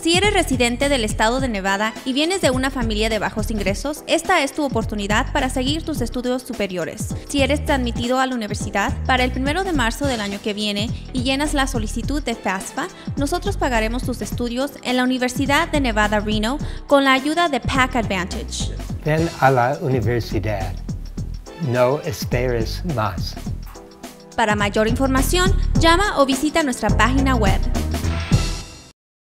Si eres residente del estado de Nevada y vienes de una familia de bajos ingresos, esta es tu oportunidad para seguir tus estudios superiores. Si eres admitido a la universidad para el 1 de marzo del año que viene y llenas la solicitud de FAFSA, nosotros pagaremos tus estudios en la Universidad de Nevada, Reno con la ayuda de PAC Advantage. Ven a la universidad. No esperes más. Para mayor información, llama o visita nuestra página web.